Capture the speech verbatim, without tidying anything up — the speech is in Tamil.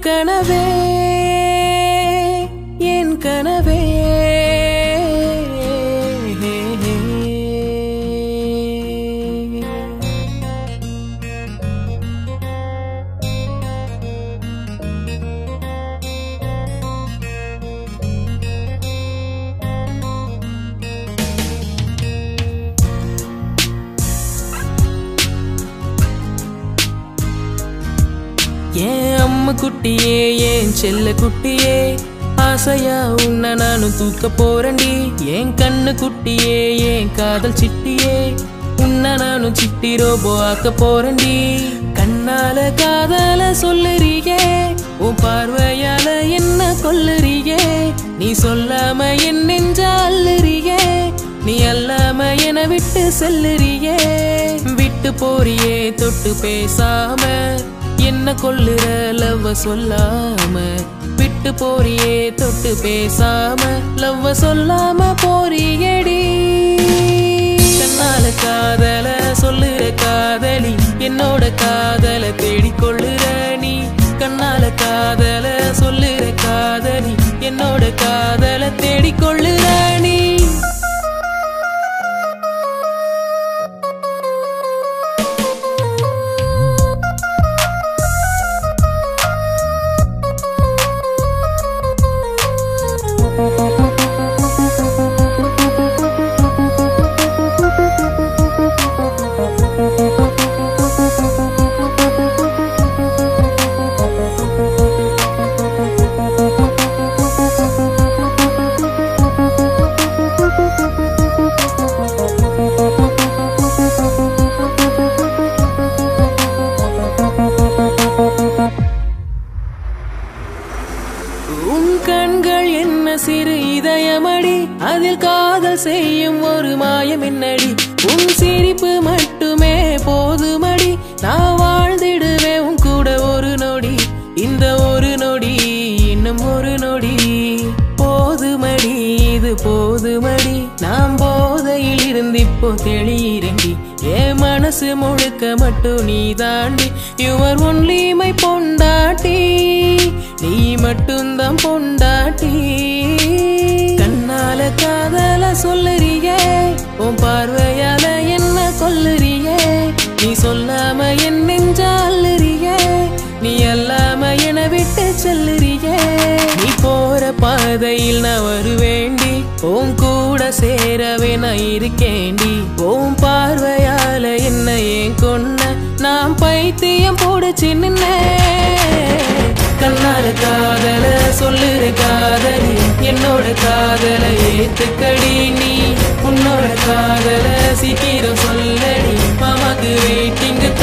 கனவே என் கனவே ஏன் அம்மா குட்டியே ஏன் செல்ல குட்டியே ஆசையா உன்னை நானும் தூக்க போறண்டி ஏன் கண்ணு குட்டியே ஏன் காதல் சிட்டியே உன்னை நானும் சிட்டி ரோபோ ஆக்க போறண்டி கண்ணால காதல சொல்லுறியே உன் பார்வையால என்ன கொல்லுறியே நீ சொல்லாம என் நெஞ்ச அள்ளுறியே நீ அல்லாம என விட்டு செல்லுறியே விட்டு போறியே தொட்டு பேசாம என்ன கொல்லுற லவ்வ சொல்லாம விட்டு போறியே தொட்டு பேசாம லவ்வ சொல்லாம போறியடி கண்ணால காதல சொல்லுற காதலி என்னோட காதல தேடிக்கொள்ளுற நீ கண்ணால காதல சொல்லுற காதலி என்னோட காதல தேடிக்கொள்ளுற நீ உன் கண்கள் என்ன சிறு இதயமடி அதில் காதல் செய்யும் ஒரு மாயம் என்னடி உன் சிரிப்பு மட்டுமே போதுமடி நான் வாழ்ந்திடுவே உன் கூட ஒரு நொடி இந்த ஒரு நொடி இன்னும் ஒரு நொடி போதுமடி இது போதுமடி நாம் போதையில் இருந்து இப்போ தெளியிறங்கி என் மனசு முழுக்க மட்டும் நீ தாண்டி யுவர் ஒன்லி மை பொண்டாட்டி நீ மட்டும்தான் பொண்டாட்டி கண்ணால காதல சொல்லுறியே உன் பார்வையால என்ன கொல்லுறியே நீ சொல்லாம என் நெஞ்ச அள்ளுறியே நீ அல்லாம என விட்டு செல்லுறியே நீ போற பாதையில் நான் வருவேண்டி உன் கூட சேரவே நான் இருக்கேண்டி உன் பார்வையால என்ன ஏன் கொன்ன நான் பைத்தியம் போடுச்சு நின்ன கண்ணால காதல சொல்லுற காதலி என்னோட காதல ஏத்துக்கடி நீ உன்னோட காதல சீக்கிரம் சொல்லடி மாமாக்கு வெயிட்டிங்க